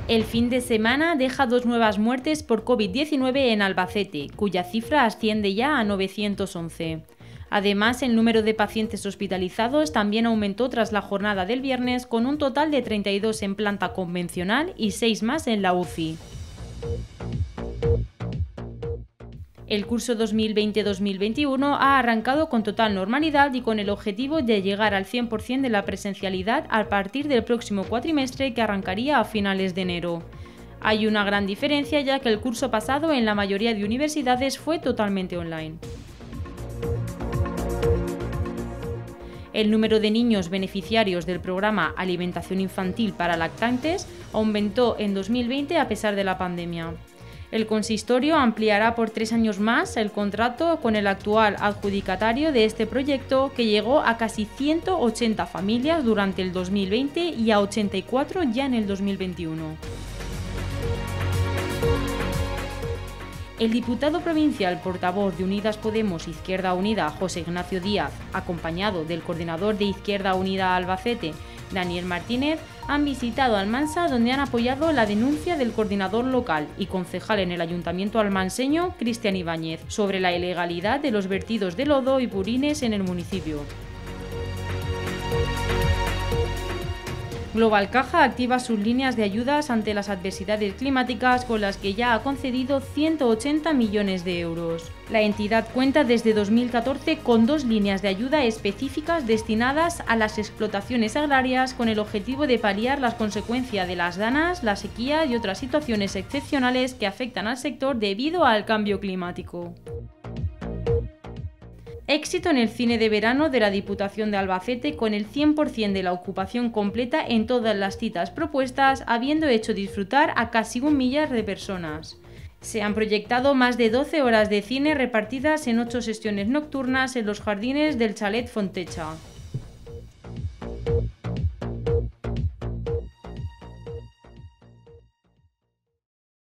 El fin de semana deja 2 nuevas muertes por COVID-19 en Albacete, cuya cifra asciende ya a 911. Además, el número de pacientes hospitalizados también aumentó tras la jornada del viernes, con un total de 32 en planta convencional y 6 más en la UCI. El curso 2020-2021 ha arrancado con total normalidad y con el objetivo de llegar al 100% de la presencialidad a partir del próximo cuatrimestre, que arrancaría a finales de enero. Hay una gran diferencia, ya que el curso pasado en la mayoría de universidades fue totalmente online. El número de niños beneficiarios del programa Alimentación Infantil para Lactantes aumentó en 2020 a pesar de la pandemia. El consistorio ampliará por 3 años más el contrato con el actual adjudicatario de este proyecto, que llegó a casi 180 familias durante el 2020 y a 84 ya en el 2021. El diputado provincial portavoz de Unidas Podemos Izquierda Unida, José Ignacio Díaz, acompañado del coordinador de Izquierda Unida Albacete, Daniel Martínez, han visitado Almansa, donde han apoyado la denuncia del coordinador local y concejal en el ayuntamiento almanseño, Cristian Ibáñez, sobre la ilegalidad de los vertidos de lodo y purines en el municipio. Global Caja activa sus líneas de ayudas ante las adversidades climáticas, con las que ya ha concedido 180 millones de euros. La entidad cuenta desde 2014 con 2 líneas de ayuda específicas destinadas a las explotaciones agrarias, con el objetivo de paliar las consecuencias de las danas, la sequía y otras situaciones excepcionales que afectan al sector debido al cambio climático. Éxito en el cine de verano de la Diputación de Albacete, con el 100% de la ocupación completa en todas las citas propuestas, habiendo hecho disfrutar a casi 1 millar de personas. Se han proyectado más de 12 horas de cine repartidas en 8 sesiones nocturnas en los jardines del Chalet Fontecha.